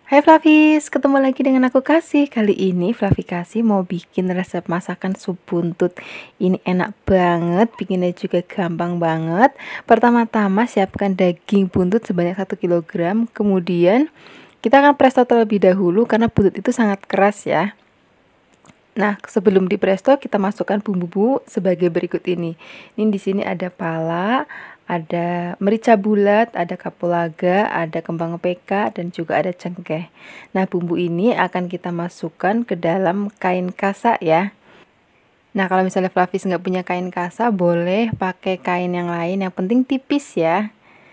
Hai Flavis, ketemu lagi dengan aku Kasih. Kali ini Flavi Kasih mau bikin resep masakan sup buntut. Ini enak banget, bikinnya juga gampang banget. Pertama-tama siapkan daging buntut sebanyak 1 kg. Kemudian kita akan presto terlebih dahulu karena buntut itu sangat keras ya. Nah, sebelum di presto kita masukkan bumbu-bumbu sebagai berikut ini. Ini di sini ada pala, ada merica bulat, ada kapulaga, ada kembang peka, dan juga ada cengkeh. Nah, bumbu ini akan kita masukkan ke dalam kain kasa ya. Nah, kalau misalnya Flavis nggak punya kain kasa, boleh pakai kain yang lain, yang penting tipis ya.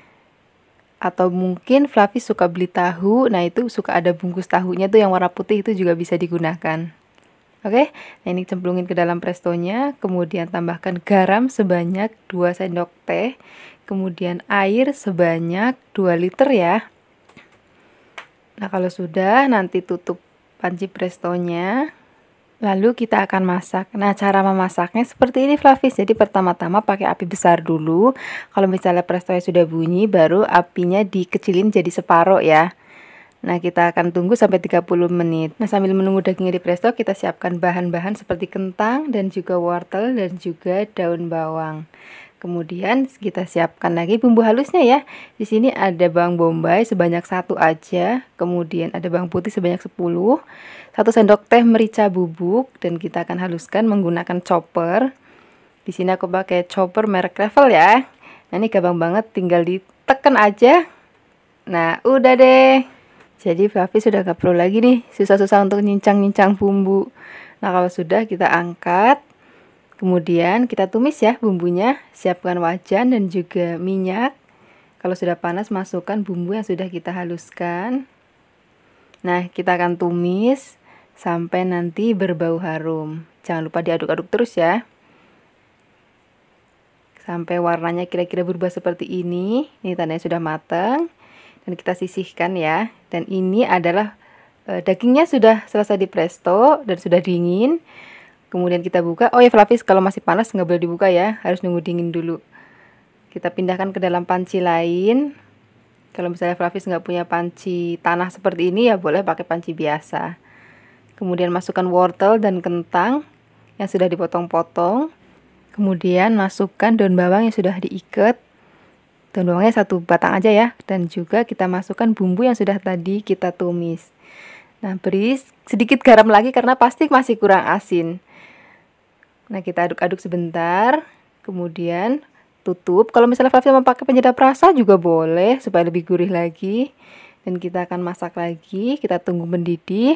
Atau mungkin Flavis suka beli tahu, nah itu suka ada bungkus tahunya tuh yang warna putih, itu juga bisa digunakan. Oke, nah ini cemplungin ke dalam prestonya, kemudian tambahkan garam sebanyak 2 sendok teh, kemudian air sebanyak 2 liter ya. Nah, kalau sudah, nanti tutup panci prestonya, lalu kita akan masak. Nah, cara memasaknya seperti ini Flavis. Jadi pertama-tama pakai api besar dulu. Kalau misalnya prestonya sudah bunyi, baru apinya dikecilin jadi separuh ya. Nah, kita akan tunggu sampai 30 menit. Nah, sambil menunggu dagingnya di presto, kita siapkan bahan-bahan seperti kentang dan juga wortel dan juga daun bawang. Kemudian kita siapkan lagi bumbu halusnya ya. Di sini ada bawang bombay sebanyak 1 aja, kemudian ada bawang putih sebanyak 10, 1 sendok teh merica bubuk, dan kita akan haluskan menggunakan chopper. Di sini aku pakai chopper merek Revel ya. Nah, ini gampang banget, tinggal ditekan aja. Nah, udah deh. Jadi Flavi sudah gak perlu lagi nih susah-susah untuk nyincang-nyincang bumbu. Nah, kalau sudah kita angkat. Kemudian kita tumis ya bumbunya. Siapkan wajan dan juga minyak. Kalau sudah panas, masukkan bumbu yang sudah kita haluskan. Nah, kita akan tumis sampai nanti berbau harum. Jangan lupa diaduk-aduk terus ya. Sampai warnanya kira-kira berubah seperti ini. Ini tandanya sudah matang. Dan kita sisihkan ya. Dan ini adalah dagingnya sudah selesai di presto dan sudah dingin. Kemudian kita buka. Oh ya Flavis, kalau masih panas nggak boleh dibuka ya, harus nunggu dingin dulu. Kita pindahkan ke dalam panci lain. Kalau misalnya Flavis nggak punya panci tanah seperti ini ya boleh pakai panci biasa. Kemudian masukkan wortel dan kentang yang sudah dipotong-potong. Kemudian masukkan daun bawang yang sudah diikat. Daun bawangnya 1 batang aja ya. Dan juga kita masukkan bumbu yang sudah tadi kita tumis. Nah, beri sedikit garam lagi karena pasti masih kurang asin. Nah, kita aduk-aduk sebentar. Kemudian tutup. Kalau misalnya Flavi mau pakai penyedap rasa juga boleh supaya lebih gurih lagi. Dan kita akan masak lagi. Kita tunggu mendidih.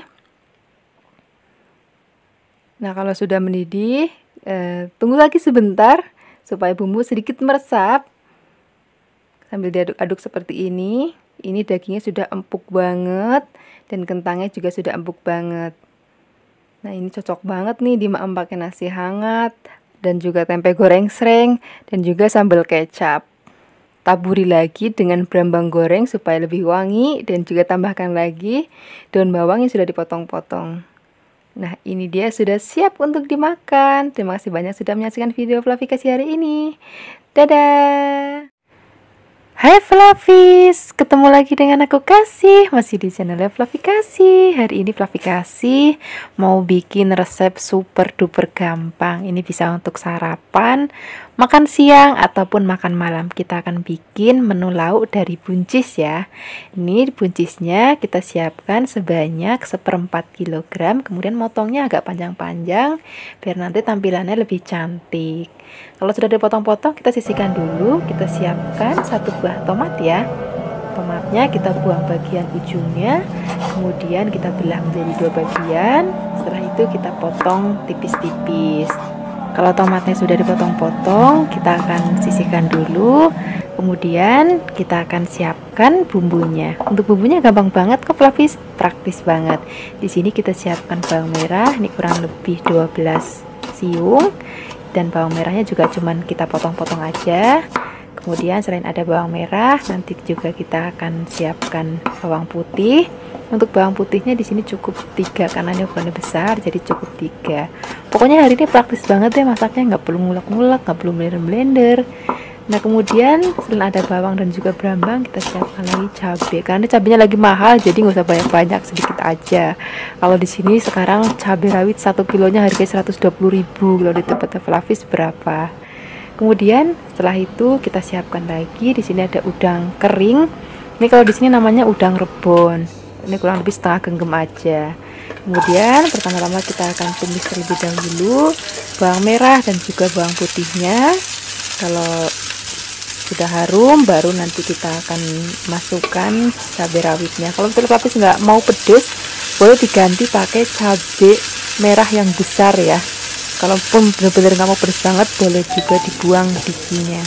Nah, kalau sudah mendidih, tunggu lagi sebentar supaya bumbu sedikit meresap. Sambil diaduk-aduk seperti ini. Ini dagingnya sudah empuk banget dan kentangnya juga sudah empuk banget. Nah, ini cocok banget nih dimakan pakai nasi hangat dan juga tempe goreng sreng dan juga sambal kecap. Taburi lagi dengan brambang goreng supaya lebih wangi dan juga tambahkan lagi daun bawang yang sudah dipotong-potong. Nah, ini dia sudah siap untuk dimakan. Terima kasih banyak sudah menyaksikan video Flavi Kasih hari ini. Dadah! Hai Flavis, ketemu lagi dengan aku Kasih, masih di channel Flavi Kasih. Hari ini Flavi Kasih mau bikin resep super duper gampang. Ini bisa untuk sarapan, makan siang, ataupun makan malam. Kita akan bikin menu lauk dari buncis ya. Ini buncisnya kita siapkan sebanyak 1/4 kg. Kemudian motongnya agak panjang-panjang biar nanti tampilannya lebih cantik. Kalau sudah dipotong-potong, kita sisihkan dulu. Kita siapkan 1 buah tomat ya. Tomatnya kita buang bagian ujungnya, kemudian kita belah menjadi 2 bagian. Setelah itu kita potong tipis-tipis. Kalau tomatnya sudah dipotong-potong, kita akan sisihkan dulu. Kemudian kita akan siapkan bumbunya. Untuk bumbunya gampang banget kok Flavis, praktis banget. Di sini kita siapkan bawang merah, ini kurang lebih 12 siung. Dan bawang merahnya juga cuman kita potong-potong aja. Kemudian selain ada bawang merah, nanti juga kita akan siapkan bawang putih. Untuk bawang putihnya di sini cukup 3 karena ini ukurannya besar, jadi cukup 3. Pokoknya hari ini praktis banget ya masaknya, nggak perlu ngulek-ngulek, nggak perlu blender-blender. Nah kemudian selain ada bawang dan juga brambang, kita siapkan lagi cabai. Karena cabenya lagi mahal, jadi nggak usah banyak-banyak, sedikit aja. Kalau di sini sekarang cabai rawit 1 kilonya harganya 120.000. Kalau di tempatnya Flavis berapa? Kemudian setelah itu kita siapkan lagi. Di sini ada udang kering. Ini kalau di sini namanya udang rebon. Ini kurang lebih setengah genggam aja. Kemudian pertama-tama kita akan tumis terlebih dahulu bawang merah dan juga bawang putihnya. Kalau sudah harum, baru nanti kita akan masukkan cabai rawitnya. Kalau misalnya Flavis nggak mau pedes, boleh diganti pakai cabai merah yang besar ya. Kalaupun benar-benar nggak mau pedes banget, boleh juga dibuang bijinya.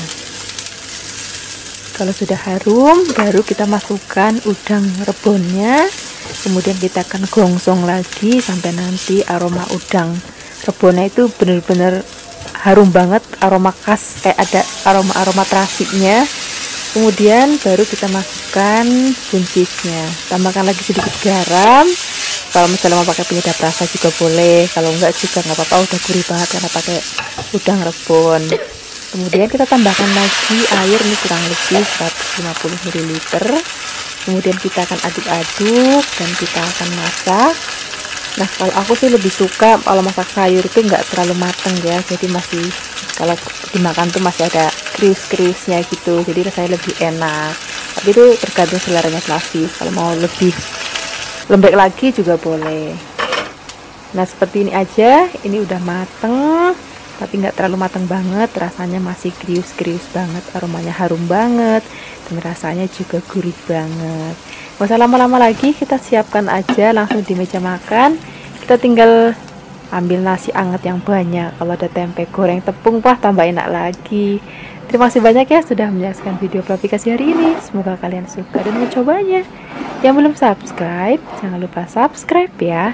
Kalau sudah harum, baru kita masukkan udang rebonnya. Kemudian kita akan gongsong lagi sampai nanti aroma udang rebonnya itu benar-benar harum banget, aroma khas, kayak ada aroma terasinya. Kemudian baru kita masukkan buncisnya, tambahkan lagi sedikit garam. Kalau misalnya mau pakai penyedap rasa juga boleh, kalau enggak juga nggak apa-apa, udah gurih banget karena pakai udang rebon. Kemudian kita tambahkan lagi air, ini kurang lebih 150 ml. Kemudian kita akan aduk-aduk dan kita akan masak. Nah kalau aku sih lebih suka kalau masak sayur itu nggak terlalu mateng ya, jadi masih kalau dimakan tuh masih ada krius-kriusnya gitu, jadi rasanya lebih enak. Tapi itu tergantung seleranya Flavis, kalau mau lebih lembek lagi juga boleh. Nah seperti ini aja, ini udah mateng tapi nggak terlalu mateng banget, rasanya masih krius-krius banget, aromanya harum banget dan rasanya juga gurih banget. Nggak usah lama-lama lagi, kita siapkan aja langsung di meja makan. Kita tinggal ambil nasi anget yang banyak, kalau ada tempe goreng tepung, wah tambah enak lagi. Terima kasih banyak ya sudah menyaksikan video aplikasi hari ini, semoga kalian suka dan mencobanya. Yang belum subscribe, jangan lupa subscribe ya.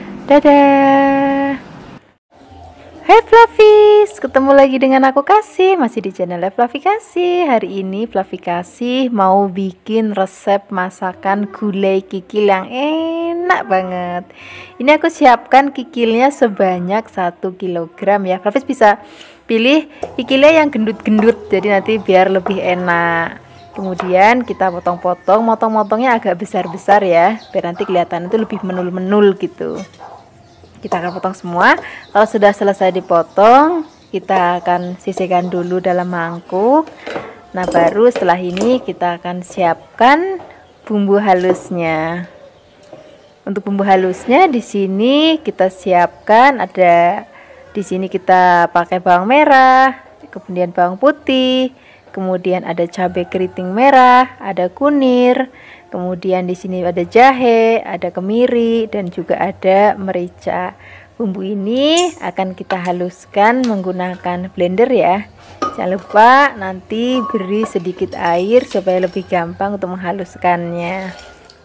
Dadah. Hai Flavis, ketemu lagi dengan aku Kasih, masih di channel Flavi Kasih. Hari ini Flavi Kasih mau bikin resep masakan gulai kikil yang enak banget. Ini aku siapkan kikilnya sebanyak 1 kg ya. Flavis bisa pilih kikilnya yang gendut-gendut, jadi nanti biar lebih enak. Kemudian kita potong-potong, motong-motongnya agak besar-besar ya, biar nanti kelihatan itu lebih menul-menul gitu. Kita akan potong semua. Kalau sudah selesai dipotong, kita akan sisihkan dulu dalam mangkuk. Nah baru setelah ini kita akan siapkan bumbu halusnya. Untuk bumbu halusnya di sini kita siapkan, ada di sini kita pakai bawang merah, kemudian bawang putih, kemudian ada cabai keriting merah, ada kunir. Kemudian di sini ada jahe, ada kemiri, dan juga ada merica. Bumbu ini akan kita haluskan menggunakan blender ya. Jangan lupa nanti beri sedikit air supaya lebih gampang untuk menghaluskannya.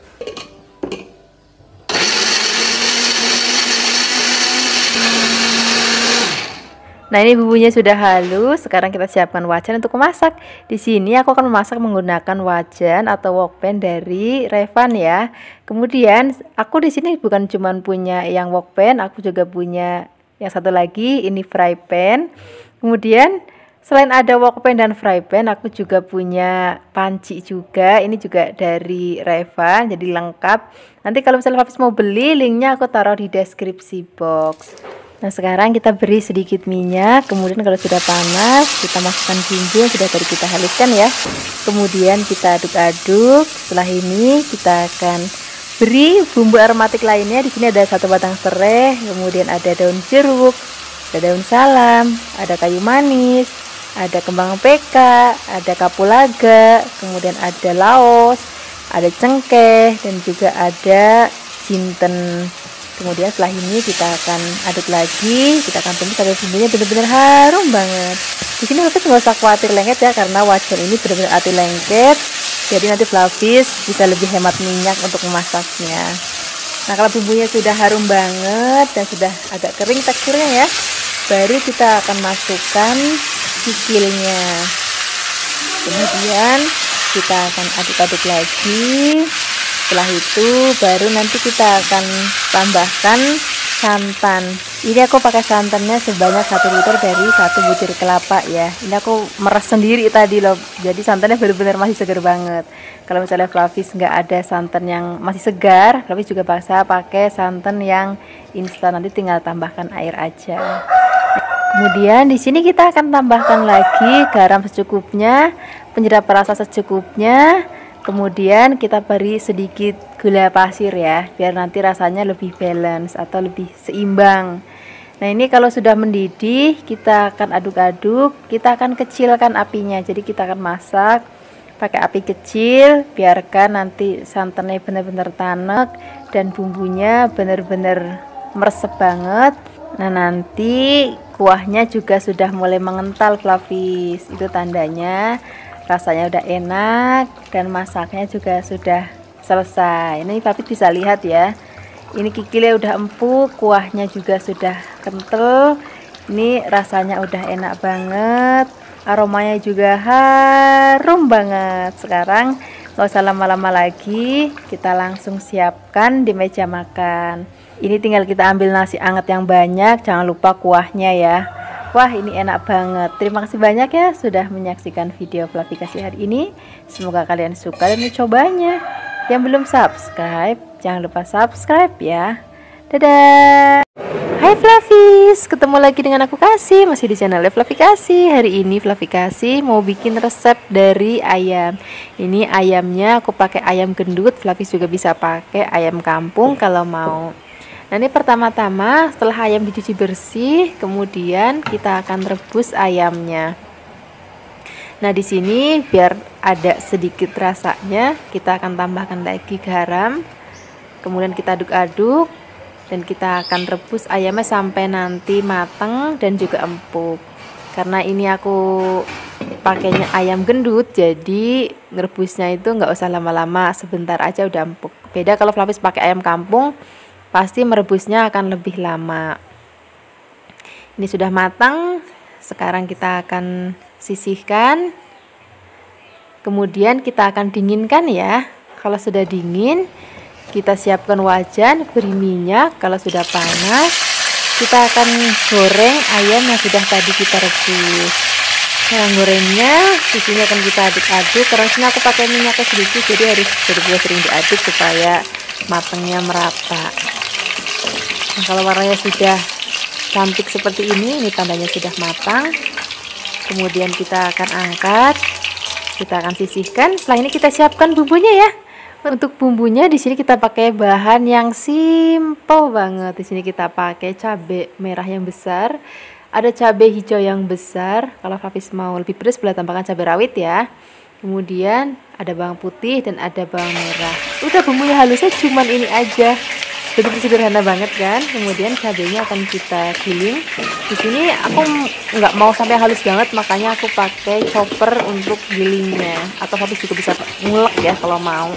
Nah ini bumbunya sudah halus, sekarang kita siapkan wajan untuk memasak. Di sini aku akan memasak menggunakan wajan atau wokpan dari Revan ya. Kemudian aku di sini bukan cuma punya yang wokpan, aku juga punya yang satu lagi, ini fry pan. Kemudian selain ada wokpan dan fry pan, aku juga punya panci juga. Ini juga dari Revan, jadi lengkap. Nanti kalau misalnya Flavis mau beli, linknya aku taruh di deskripsi box. Nah sekarang kita beri sedikit minyak, kemudian kalau sudah panas kita masukkan bumbu yang sudah tadi kita haluskan ya. Kemudian kita aduk-aduk. Setelah ini kita akan beri bumbu aromatik lainnya. Di sini ada 1 batang serai, kemudian ada daun jeruk, ada daun salam, ada kayu manis, ada kembang peka, ada kapulaga, kemudian ada laos, ada cengkeh, dan juga ada jinten. Kemudian setelah ini kita akan aduk lagi, kita akan tumis sampai bumbunya benar-benar harum banget. Di sini Flavis nggak usah khawatir lengket ya, karena wajan ini benar-benar anti lengket. Jadi nanti Flavis bisa lebih hemat minyak untuk memasaknya. Nah kalau bumbunya sudah harum banget dan sudah agak kering teksturnya ya, baru kita akan masukkan kikilnya. Kemudian kita akan aduk-aduk lagi. Setelah itu baru nanti kita akan tambahkan santan. Ini aku pakai santannya sebanyak 1 liter dari 1 butir kelapa ya. Ini aku meres sendiri tadi loh, jadi santannya benar-benar masih segar banget. Kalau misalnya Flavis nggak ada santan yang masih segar, Flavis juga bisa pakai santan yang instan, nanti tinggal tambahkan air aja. Kemudian di sini kita akan tambahkan lagi garam secukupnya, penyedap rasa secukupnya. Kemudian kita beri sedikit gula pasir ya, biar nanti rasanya lebih balance atau lebih seimbang. Nah ini kalau sudah mendidih, kita akan aduk-aduk, kita akan kecilkan apinya. Jadi kita akan masak pakai api kecil, biarkan nanti santannya benar-benar tanek dan bumbunya benar-benar meresep banget. Nah nanti kuahnya juga sudah mulai mengental Flavis, itu tandanya rasanya udah enak dan masaknya juga sudah selesai. Ini Flavis bisa lihat ya, ini kikilnya udah empuk, kuahnya juga sudah kental. Ini rasanya udah enak banget, aromanya juga harum banget. Sekarang nggak usah lama-lama lagi, kita langsung siapkan di meja makan. Ini tinggal kita ambil nasi anget yang banyak, jangan lupa kuahnya ya. Wah ini enak banget. Terima kasih banyak ya sudah menyaksikan video Flavikasi hari ini. Semoga kalian suka dan mencobanya. Yang belum subscribe, jangan lupa subscribe ya. Dadah. Hai Flavis, ketemu lagi dengan aku Kasih, masih di channel Flavikasi. Hari ini Flavikasi mau bikin resep dari ayam. Ini ayamnya aku pakai ayam gendut, Flavis juga bisa pakai ayam kampung kalau mau. Nah ini pertama-tama setelah ayam dicuci bersih, kemudian kita akan rebus ayamnya. Nah di sini biar ada sedikit rasanya, kita akan tambahkan lagi garam. Kemudian kita aduk-aduk dan kita akan rebus ayamnya sampai nanti matang dan juga empuk. Karena ini aku pakainya ayam gendut, jadi ngerebusnya itu nggak usah lama-lama, sebentar aja udah empuk. Beda kalau Flavis pakai ayam kampung, pasti merebusnya akan lebih lama. Ini sudah matang, sekarang kita akan sisihkan, kemudian kita akan dinginkan ya. Kalau sudah dingin, kita siapkan wajan, beri minyak. Kalau sudah panas, kita akan goreng ayam yang sudah tadi kita rebus. Nah gorengnya di sini akan kita aduk-aduk, karena sini aku pakai minyaknya sedikit, jadi harus benar-benar sering diaduk supaya matangnya merata. Nah, kalau warnanya sudah cantik seperti ini tandanya sudah matang. Kemudian kita akan angkat, kita akan sisihkan. Setelah ini kita siapkan bumbunya ya. Untuk bumbunya di sini kita pakai bahan yang simple banget. Di sini kita pakai cabai merah yang besar, ada cabai hijau yang besar. Kalau Flavis mau lebih pedas boleh tambahkan cabai rawit ya. Kemudian ada bawang putih dan ada bawang merah. Udah bumbunya halusnya cuman ini aja. Begitu sederhana banget kan. Kemudian cabenya akan kita giling. Di sini aku nggak mau sampai halus banget, makanya aku pakai chopper untuk gilingnya. Atau Flavis juga bisa ngulek ya kalau mau.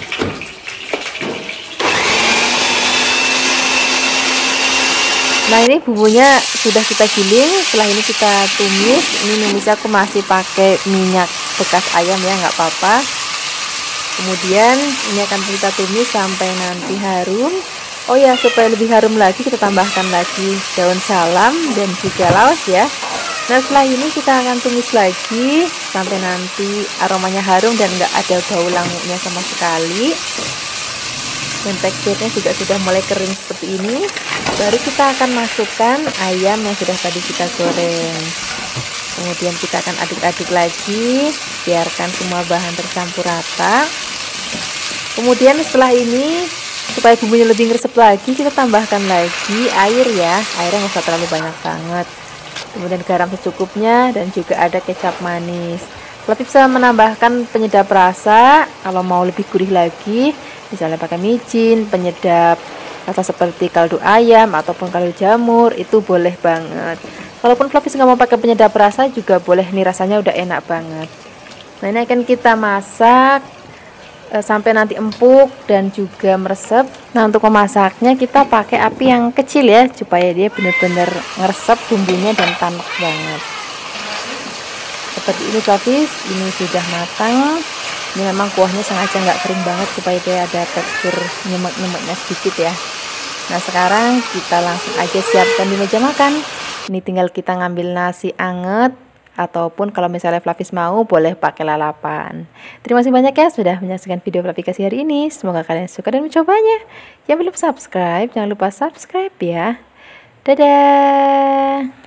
Nah ini bumbunya sudah kita giling. Setelah ini kita tumis. Ini numisnya aku masih pakai minyak bekas ayam ya, nggak apa-apa. Kemudian ini akan kita tumis sampai nanti harum. Oh ya, supaya lebih harum lagi kita tambahkan lagi daun salam dan juga laos ya. Nah setelah ini kita akan tumis lagi sampai nanti aromanya harum dan nggak ada bau languknya sama sekali. Dan teksturnya juga sudah mulai kering seperti ini. Baru kita akan masukkan ayam yang sudah tadi kita goreng. Kemudian kita akan aduk-aduk lagi, biarkan semua bahan tercampur rata. Kemudian setelah ini, supaya bumbunya lebih ngeresep lagi, kita tambahkan lagi air ya. Airnya nggak usah terlalu banyak banget. Kemudian garam secukupnya dan juga ada kecap manis. Lebih bisa menambahkan penyedap rasa kalau mau lebih gurih lagi, misalnya pakai micin, penyedap rasa seperti kaldu ayam ataupun kaldu jamur, itu boleh banget. Walaupun Flavis nggak mau pakai penyedap rasa juga boleh, nih rasanya udah enak banget. Nah ini akan kita masak sampai nanti empuk dan juga meresep. Nah untuk memasaknya kita pakai api yang kecil ya, supaya dia benar-benar ngeresep bumbunya dan tanek banget. Seperti ini Flavis, ini sudah matang. Ini memang kuahnya sengaja nggak kering banget supaya dia ada tekstur nyemek-nyemeknya sedikit ya. Nah, sekarang kita langsung aja siapkan di meja makan. Ini tinggal kita ngambil nasi anget, ataupun kalau misalnya Flavis mau boleh pakai lalapan. Terima kasih banyak ya sudah menyaksikan video Flavikasi hari ini. Semoga kalian suka dan mencobanya. Yang belum subscribe, jangan lupa subscribe ya. Dadah.